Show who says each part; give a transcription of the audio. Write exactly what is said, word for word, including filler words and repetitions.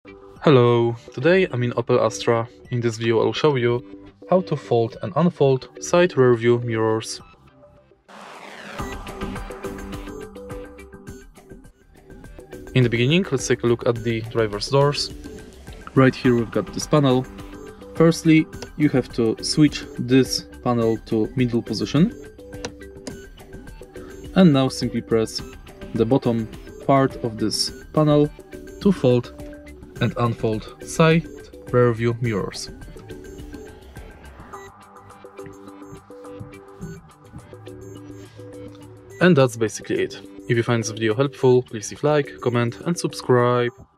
Speaker 1: Hello, today I'm in Opel Astra. In this video I'll show you how to fold and unfold side rearview mirrors. In the beginning, let's take a look at the driver's doors. Right here we've got this panel. Firstly, you have to switch this panel to middle position. And now simply press the bottom part of this panel to fold and unfold side rearview mirrors. And that's basically it. If you find this video helpful, please leave a like, comment and subscribe.